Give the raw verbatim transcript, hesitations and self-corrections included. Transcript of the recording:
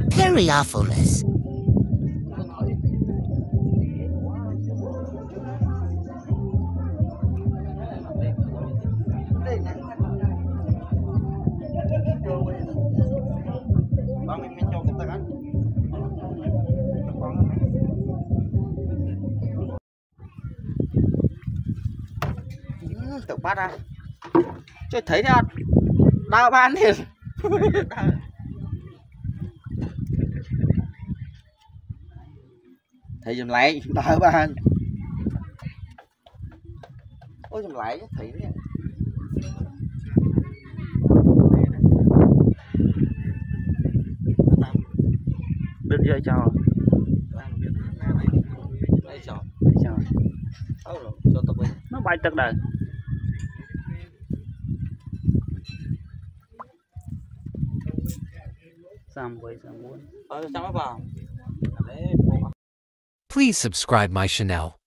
Very awfulness. Tự bắt ra chơi thấy nha, đau ban thì thấy dùm lại đau ban. Ôi dùm lại thấy đấy. Biết chơi cho nó bay tức đời. Please subscribe my channel.